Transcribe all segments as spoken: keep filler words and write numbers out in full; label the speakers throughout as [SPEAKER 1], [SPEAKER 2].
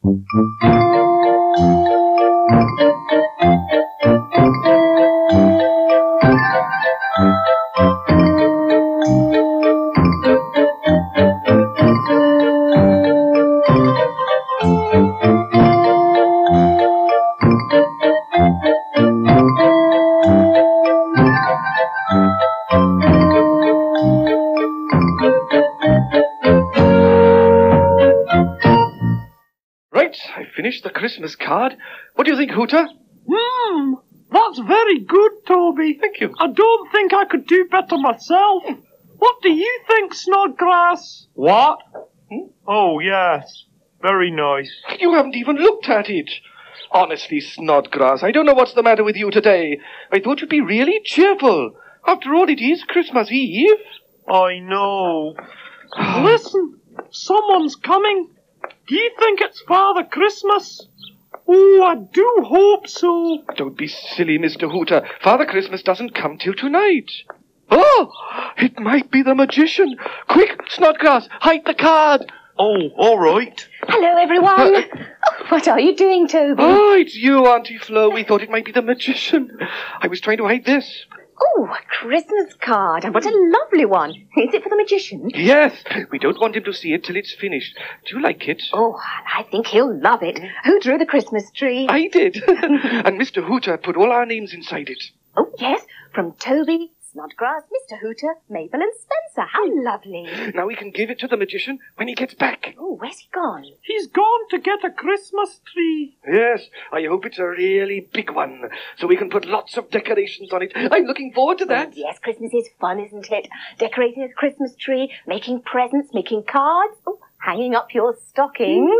[SPEAKER 1] Finished the Christmas card. What do you think, Hooter?
[SPEAKER 2] Hmm, that's very good, Toby.
[SPEAKER 1] Thank you.
[SPEAKER 2] I don't think I could do better myself. What do you think, Snodgrass?
[SPEAKER 1] What? Hmm?
[SPEAKER 2] Oh, yes. Very nice.
[SPEAKER 1] You haven't even looked at it. Honestly, Snodgrass, I don't know what's the matter with you today. I thought you'd be really cheerful. After all, it is Christmas Eve.
[SPEAKER 2] I know. Listen, someone's coming. Do you think it's Father Christmas? Oh, I do hope so.
[SPEAKER 1] Don't be silly, Mister Hooter. Father Christmas doesn't come till tonight. Oh, it might be the magician. Quick, Snodgrass, hide the card.
[SPEAKER 2] Oh, all right.
[SPEAKER 3] Hello, everyone. Uh, oh, what are you doing, Toby?
[SPEAKER 1] Oh, it's you, Auntie Flo. We thought it might be the magician. I was trying to hide this.
[SPEAKER 3] Oh, a Christmas card. And what a lovely one. Is it for the magician?
[SPEAKER 1] Yes. We don't want him to see it till it's finished. Do you like it?
[SPEAKER 3] Oh, I think he'll love it. Who drew the Christmas tree?
[SPEAKER 1] I did. And Mister Hooter put all our names inside it.
[SPEAKER 3] Oh, yes. From Toby, Snodgrass, Mister Hooter, Mabel and Spencer. How lovely.
[SPEAKER 1] Now we can give it to the magician when he gets back.
[SPEAKER 3] Oh, where's he gone?
[SPEAKER 2] He's gone to get a Christmas tree.
[SPEAKER 1] Yes, I hope it's a really big one, so we can put lots of decorations on it. I'm looking forward to that.
[SPEAKER 3] Oh, yes, Christmas is fun, isn't it? Decorating a Christmas tree, making presents, making cards, oh, hanging up your stockings.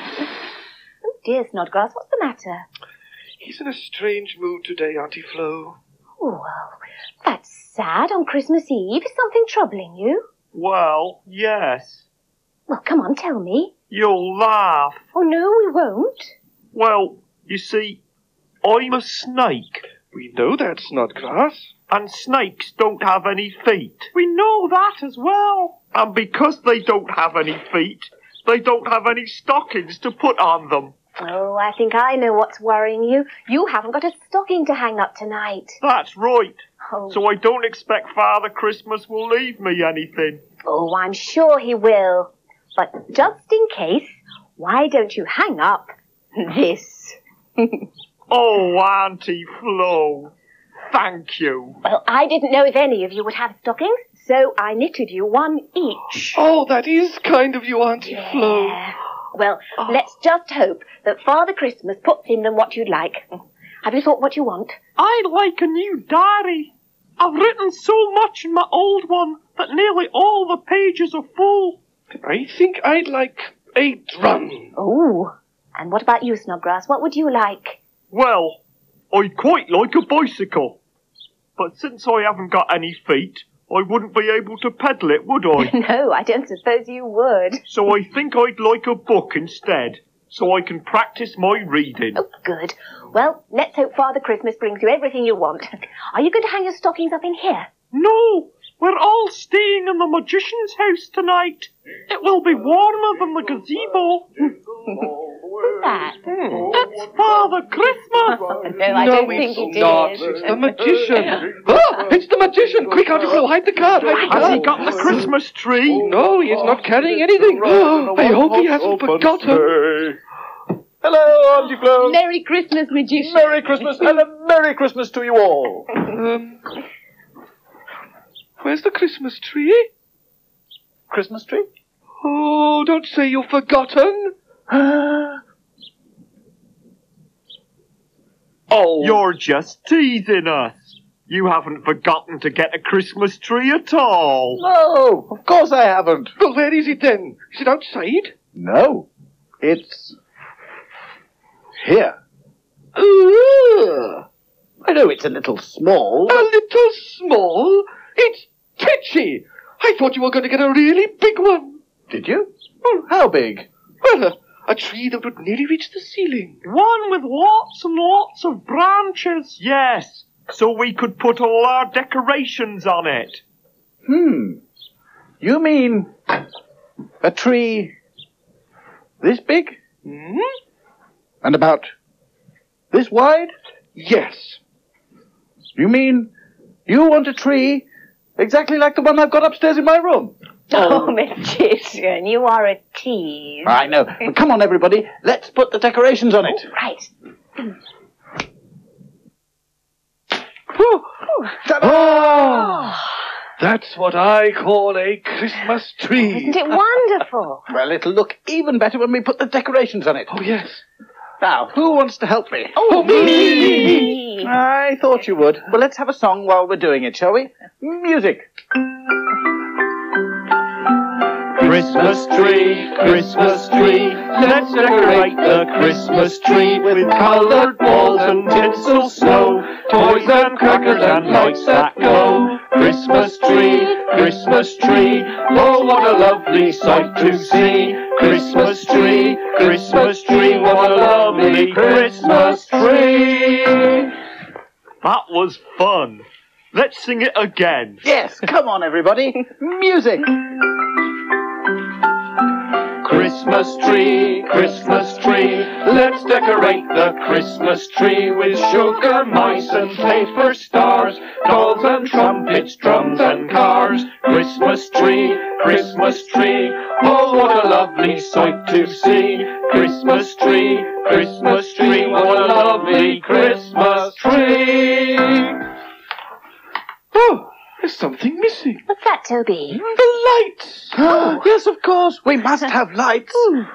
[SPEAKER 3] Oh, dear, Snodgrass, what's the matter?
[SPEAKER 1] He's in a strange mood today, Auntie Flo.
[SPEAKER 3] Oh, well, that's sad on Christmas Eve. Is something troubling you?
[SPEAKER 2] Well, yes.
[SPEAKER 3] Well, come on, tell me.
[SPEAKER 2] You'll laugh.
[SPEAKER 3] Oh, no, we won't.
[SPEAKER 2] Well, you see, I'm a snake.
[SPEAKER 1] We know that, Snodgrass.
[SPEAKER 2] And snakes don't have any feet. We know that as well. And because they don't have any feet, they don't have any stockings to put on them.
[SPEAKER 3] Oh, I think I know what's worrying you. You haven't got a stocking to hang up tonight.
[SPEAKER 2] That's right.
[SPEAKER 3] Oh.
[SPEAKER 2] So I don't expect Father Christmas will leave me anything.
[SPEAKER 3] Oh, I'm sure he will. But just in case, why don't you hang up this?
[SPEAKER 2] Oh, Auntie Flo, thank you.
[SPEAKER 3] Well, I didn't know if any of you would have stockings, so I knitted you one each.
[SPEAKER 1] Oh, that is kind of you, Auntie
[SPEAKER 3] yeah.
[SPEAKER 1] Flo.
[SPEAKER 3] Well, oh. let's just hope that Father Christmas puts in them what you'd like. Have you thought what you want?
[SPEAKER 2] I'd like a new diary. I've written so much in my old one that nearly all the pages are full.
[SPEAKER 1] I think I'd like a drum.
[SPEAKER 3] Oh, and what about you, Snodgrass? What would you like?
[SPEAKER 2] Well, I'd quite like a bicycle. But since I haven't got any feet, I wouldn't be able to pedal it, would I?
[SPEAKER 3] No, I don't suppose you would.
[SPEAKER 2] So I think I'd like a book instead, so I can practice my reading.
[SPEAKER 3] Oh, good. Well, let's hope Father Christmas brings you everything you want. Are you going to hang your stockings up in here?
[SPEAKER 2] No, we're all staying in the magician's house tonight. It will be warmer than the gazebo.
[SPEAKER 3] Who's that?
[SPEAKER 1] Hmm.
[SPEAKER 2] It's Father Christmas.
[SPEAKER 3] No, I
[SPEAKER 1] no,
[SPEAKER 3] don't
[SPEAKER 1] it's
[SPEAKER 3] think it
[SPEAKER 1] not.
[SPEAKER 3] is.
[SPEAKER 1] It's the magician. Oh, it's the magician. Quick, Auntie Flo, hide the card. Hide the card.
[SPEAKER 2] Has he got the Christmas tree?
[SPEAKER 1] No, he is not carrying anything. Oh, I hope he hasn't forgotten.
[SPEAKER 4] Hello, Auntie Flo.
[SPEAKER 3] Merry Christmas, magician.
[SPEAKER 4] Merry Christmas and a Merry Christmas to you all.
[SPEAKER 1] Um, where's the Christmas tree?
[SPEAKER 4] Christmas tree?
[SPEAKER 1] Oh, don't say you've forgotten.
[SPEAKER 4] Oh.
[SPEAKER 2] You're just teasing us. You haven't forgotten to get a Christmas tree at all.
[SPEAKER 4] No, of course I haven't.
[SPEAKER 1] Well, where is it then? Is it outside?
[SPEAKER 4] No, it's here.
[SPEAKER 1] Ooh.
[SPEAKER 4] I know it's a little small.
[SPEAKER 1] A little small? It's pitchy. I thought you were going to get a really big one.
[SPEAKER 4] Did you? Oh, how big?
[SPEAKER 1] Well, a, a tree that would nearly reach the ceiling.
[SPEAKER 2] One with lots and lots of branches. Yes, so we could put all our decorations on it.
[SPEAKER 4] Hmm. You mean a tree this big?
[SPEAKER 1] Hmm?
[SPEAKER 4] And about this wide?
[SPEAKER 1] Yes.
[SPEAKER 4] You mean you want a tree exactly like the one I've got upstairs in my room?
[SPEAKER 3] Oh, magician, you are a tease.
[SPEAKER 4] I know. But come on, everybody. Let's put the decorations on it.
[SPEAKER 3] Right.
[SPEAKER 1] Whew.
[SPEAKER 4] Ta-da!
[SPEAKER 1] Oh, that's what I call a Christmas tree.
[SPEAKER 3] Isn't it wonderful?
[SPEAKER 4] Well, it'll look even better when we put the decorations on it.
[SPEAKER 1] Oh, yes.
[SPEAKER 4] Now, who wants to help me?
[SPEAKER 3] Oh,
[SPEAKER 1] me!
[SPEAKER 4] I thought you would. Well, let's have a song while we're doing it, shall we? Music.
[SPEAKER 2] Christmas tree, Christmas tree, let's decorate the Christmas tree with coloured balls and tinsel snow, toys and crackers and lights that go. Christmas tree, Christmas tree, oh what a lovely sight to see. Christmas tree, Christmas tree, what a lovely Christmas tree. That was fun. Let's sing it again.
[SPEAKER 4] Yes, come on, everybody. Music.
[SPEAKER 2] Christmas tree, Christmas tree, let's decorate the Christmas tree with sugar, mice and paper stars, dolls and trumpets, drums and cars. Christmas tree, Christmas tree, oh what a lovely sight to see. Christmas tree, Christmas tree, what a lovely Christmas tree.
[SPEAKER 1] Oh, there's something missing.
[SPEAKER 3] What's that, Toby?
[SPEAKER 1] The lights.
[SPEAKER 4] Oh, yes, of course. We must have lights.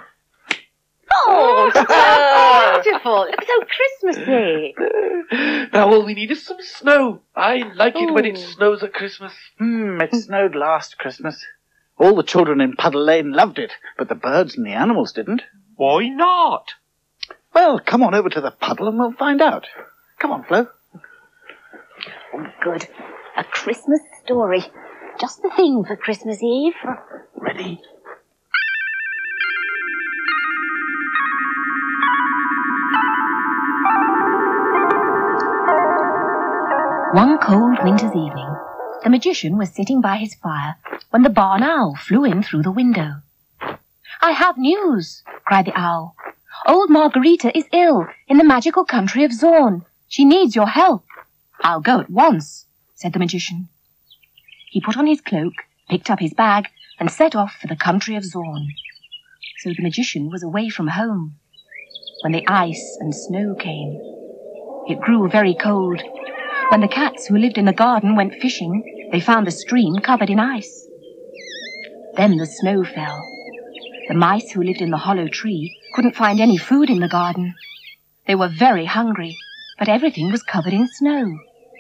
[SPEAKER 3] Oh, so beautiful. Look so Christmassy.
[SPEAKER 1] Now all we need is some snow. I like it when it
[SPEAKER 3] Ooh.
[SPEAKER 1] snows at Christmas.
[SPEAKER 4] Hmm, it snowed last Christmas. All the children in Puddle Lane loved it, but the birds and the animals didn't.
[SPEAKER 2] Why not?
[SPEAKER 4] Well, come on over to the puddle and we'll find out. Come on, Flo.
[SPEAKER 3] Oh, good. A Christmas story. Just the thing for Christmas Eve.
[SPEAKER 4] Ready?
[SPEAKER 5] One cold winter's evening, the magician was sitting by his fire when the barn owl flew in through the window. "I have news," cried the owl. "Old Margarita is ill in the magical country of Zorn. She needs your help." "I'll go at once," said the magician. He put on his cloak, picked up his bag, and set off for the country of Zorn. So the magician was away from home when the ice and snow came. It grew very cold. When the cats who lived in the garden went fishing, they found the stream covered in ice. Then the snow fell. The mice who lived in the hollow tree couldn't find any food in the garden. They were very hungry, but everything was covered in snow.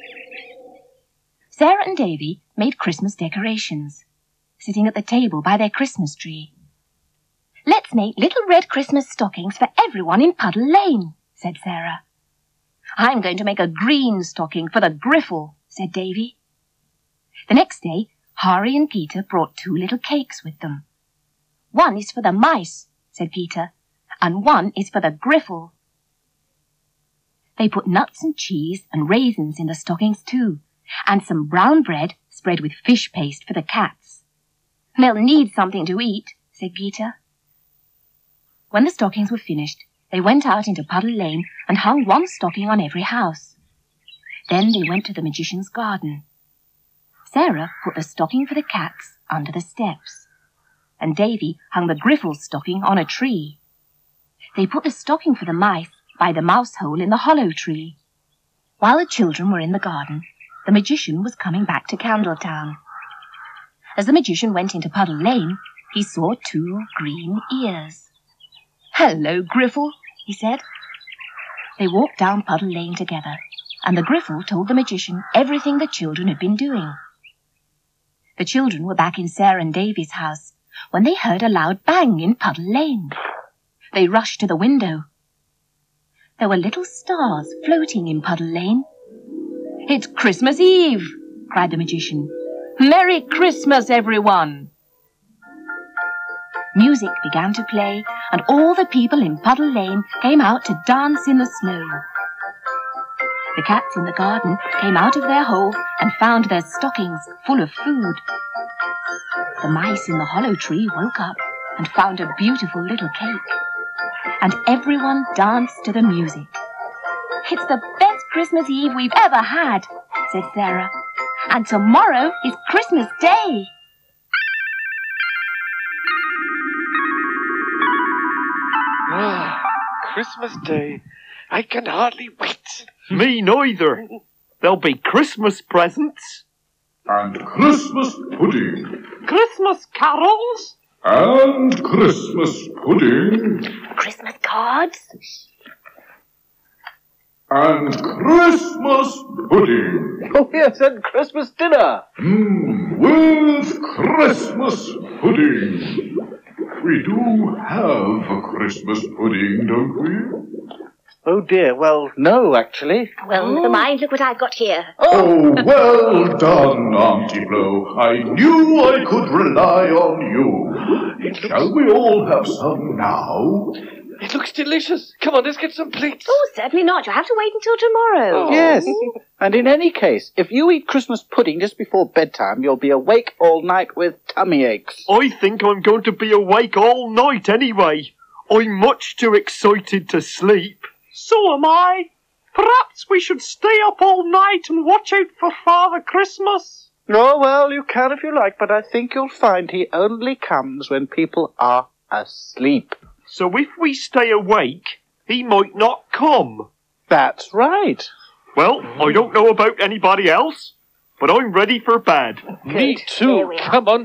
[SPEAKER 5] Sarah and Davy made Christmas decorations, sitting at the table by their Christmas tree. "Let's make little red Christmas stockings for everyone in Puddle Lane," said Sarah. "I'm going to make a green stocking for the Griffle," said Davy. The next day, Hari and Geeta brought two little cakes with them. "One is for the mice," said Geeta, "and one is for the Griffle." They put nuts and cheese and raisins in the stockings too, and some brown bread spread with fish paste for the cats. "They'll need something to eat," said Geeta. When the stockings were finished, they went out into Puddle Lane and hung one stocking on every house. Then they went to the magician's garden. Sarah put the stocking for the cats under the steps, and Davy hung the Griffle's stocking on a tree. They put the stocking for the mice by the mouse hole in the hollow tree. While the children were in the garden, the magician was coming back to Candletown. As the magician went into Puddle Lane, he saw two green ears. "Hello, Griffle," he said. They walked down Puddle Lane together, and the Griffle told the magician everything the children had been doing. The children were back in Sarah and Davy's house when they heard a loud bang in Puddle Lane. They rushed to the window. There were little stars floating in Puddle Lane. "It's Christmas Eve," cried the magician. "Merry Christmas, everyone!" Music began to play, and all the people in Puddle Lane came out to dance in the snow. The cats in the garden came out of their hole and found their stockings full of food. The mice in the hollow tree woke up and found a beautiful little cake. and everyone danced to the music. "It's the best Christmas Eve we've ever had," said Sarah. "And tomorrow is Christmas Day."
[SPEAKER 1] Ah, Christmas Day. I can hardly wait.
[SPEAKER 2] Me neither. There'll be Christmas presents.
[SPEAKER 6] And Christmas pudding.
[SPEAKER 2] Christmas carols.
[SPEAKER 6] And Christmas pudding.
[SPEAKER 3] Christmas cards.
[SPEAKER 6] And Christmas pudding.
[SPEAKER 4] Oh, yes, and Christmas dinner.
[SPEAKER 6] Mm, with Christmas pudding. We do have a Christmas pudding, don't we?
[SPEAKER 4] Oh, dear. Well, no, actually.
[SPEAKER 3] Well, never mind. Look what I've got here.
[SPEAKER 6] Oh, well done, Auntie Flo. I knew I could rely on you. Shall we all have some now?
[SPEAKER 1] It looks delicious. Come on, let's get some plates.
[SPEAKER 3] Oh, certainly not. You'll have to wait until tomorrow.
[SPEAKER 1] Oh.
[SPEAKER 4] Yes. And in any case, if you eat Christmas pudding just before bedtime, you'll be awake all night with tummy aches.
[SPEAKER 2] I think I'm going to be awake all night anyway. I'm much too excited to sleep. So am I. Perhaps we should stay up all night and watch out for Father Christmas.
[SPEAKER 4] Oh, well, you can if you like, but I think you'll find he only comes when people are asleep.
[SPEAKER 2] So if we stay awake, he might not come.
[SPEAKER 4] That's right.
[SPEAKER 2] Well, I don't know about anybody else, but I'm ready for bed.
[SPEAKER 1] Me
[SPEAKER 3] There
[SPEAKER 1] too.
[SPEAKER 3] we are.
[SPEAKER 1] Come on.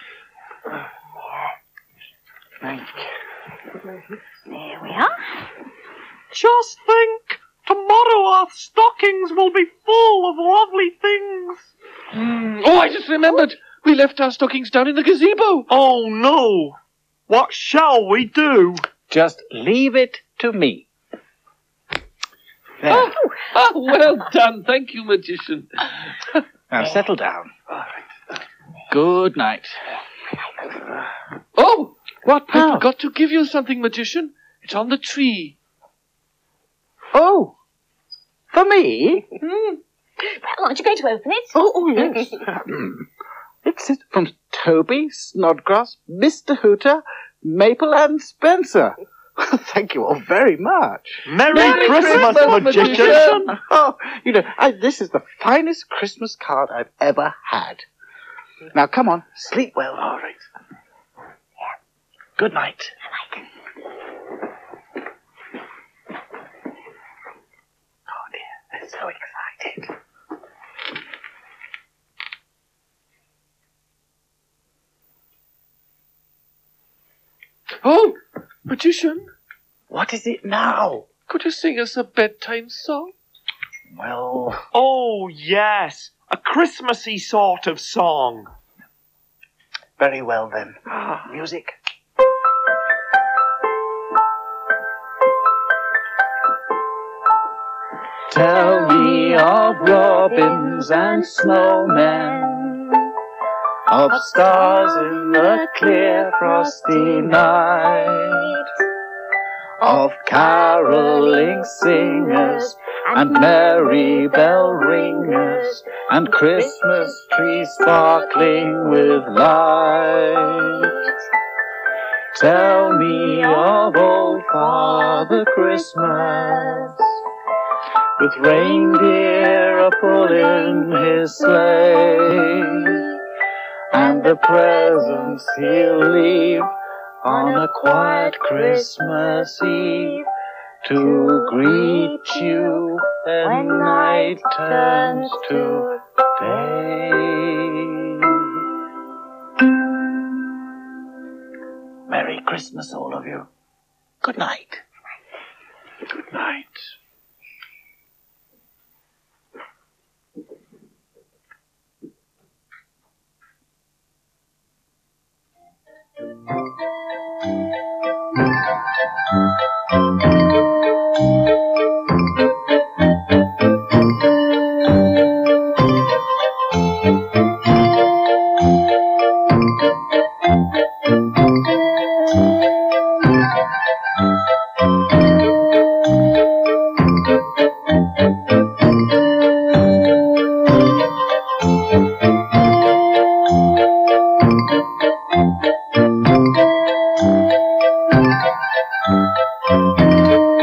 [SPEAKER 3] There we are.
[SPEAKER 2] Just think, tomorrow our stockings will be full of lovely things.
[SPEAKER 1] Mm. Oh, I just remembered. We left our stockings down in the gazebo.
[SPEAKER 2] Oh no! What shall we do?
[SPEAKER 4] Just leave it to me. There.
[SPEAKER 1] Oh, oh, well done. Thank you, magician.
[SPEAKER 4] Now settle down. Good night.
[SPEAKER 1] Oh,
[SPEAKER 4] What
[SPEAKER 1] I
[SPEAKER 4] now?
[SPEAKER 1] forgot to give you something, magician. It's on the tree.
[SPEAKER 4] Oh, for me?
[SPEAKER 3] Well, aren't you going to open it?
[SPEAKER 4] Oh, oh yes. It's from Toby, Snodgrass, Mister Hooter, Maple and Spencer. Thank you all very much.
[SPEAKER 2] Merry,
[SPEAKER 1] Merry
[SPEAKER 2] Christmas,
[SPEAKER 1] Christmas,
[SPEAKER 2] magician!
[SPEAKER 1] magician.
[SPEAKER 4] Oh, you know, I, this is the finest Christmas card I've ever had. Now, come on, sleep well. All right. Good night. Oh, dear, I'm so excited.
[SPEAKER 1] Oh, magician,
[SPEAKER 4] What is it now?
[SPEAKER 1] could you sing us a bedtime song?
[SPEAKER 4] Well,
[SPEAKER 2] Oh, yes, a Christmassy sort of song.
[SPEAKER 4] very well then. Music. Tell me of robins and snowmen, of stars in the clear frosty night, of caroling singers and merry bell ringers, and Christmas trees sparkling with light. Tell me of old Father Christmas, with reindeer a-pulling his sleigh, and the presents he'll leave on a quiet Christmas Eve to greet you when night turns to day. Merry Christmas, all of you. Good night.
[SPEAKER 1] Good night.
[SPEAKER 2] Christmas.